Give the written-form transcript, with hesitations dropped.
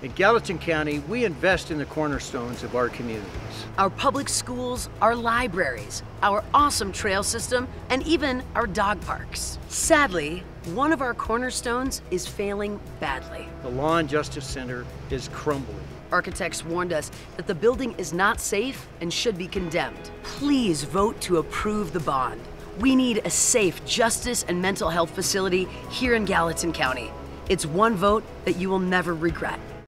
In Gallatin County, we invest in the cornerstones of our communities. Our public schools, our libraries, our awesome trail system, and even our dog parks. Sadly, one of our cornerstones is failing badly. The Law and Justice Center is crumbling. Architects warned us that the building is not safe and should be condemned. Please vote to approve the bond. We need a safe justice and mental health facility here in Gallatin County. It's one vote that you will never regret.